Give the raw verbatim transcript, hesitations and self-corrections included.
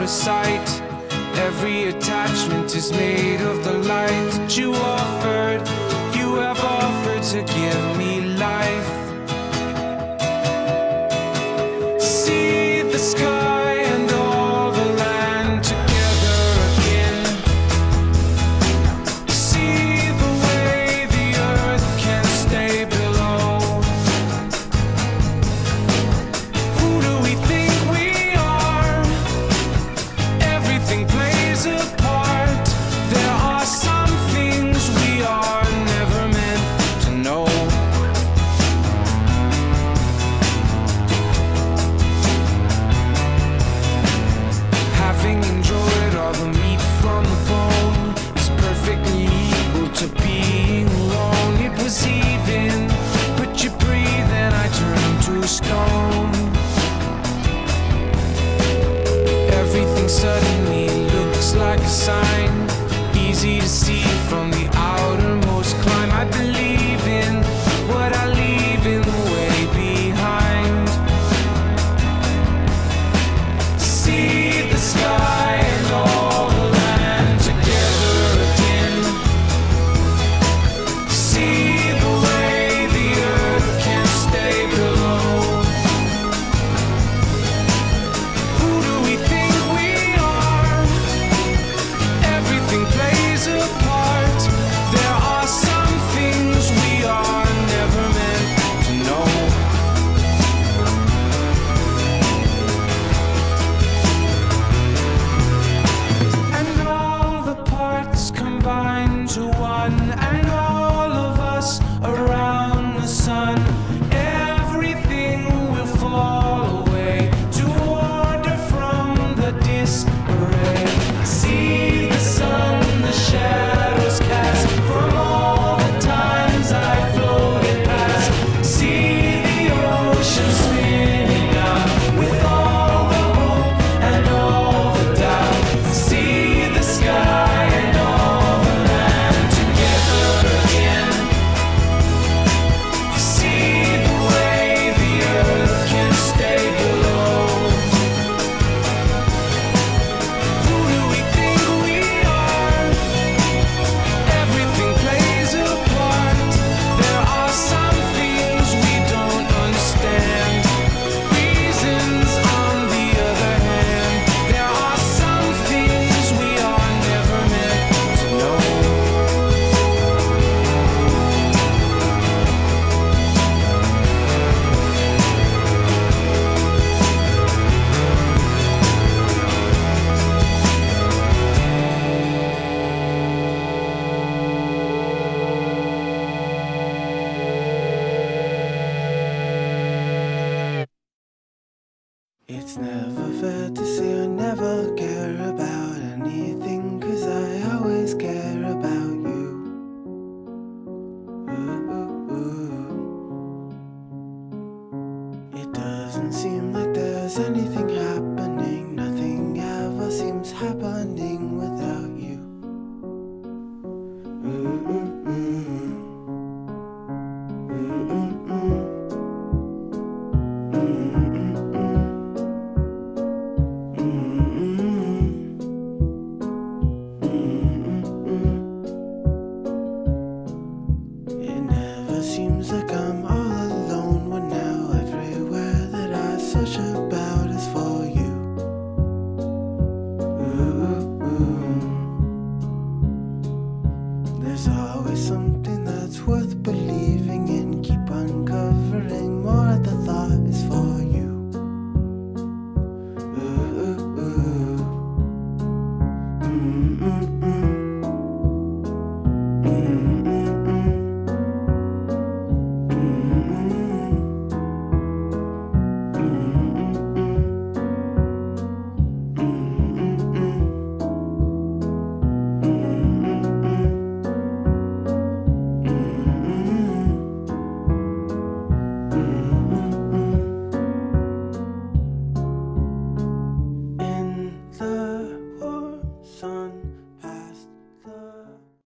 sight. Every attachment is made of the light that you offered. You have offered to give me life. See the sky and all the land together again. See the way the earth can stay below. Who do we think we are? Everything plays a part. There are some things we are never meant to know. Having enjoyed all the meat from the bone is perfectly equal to being alone. It was even, but you breathe and I turn to stone. Everything suddenly looks like a sign, easy to see from the outermost climb. I believe in what I leave in the way behind. See the sky and all the land together again. See the way the earth can stay below. Who do we think we are? Everything plays a part. There are some things we are never meant to know. And all the parts combine to one, and all of us around the sun. Everything will fall away to wander from the disarray. See the sun, the shadows cast from all the times I floated past. See the ocean spinning out with all the hope and all the doubt. See the sky and all the land together again. See the way the earth can stay below. Who do we think we are? Everything plays a part. There are some things we don't understand. Reasons, on the other hand, there are some things we are never meant to know. It's never fair to say I never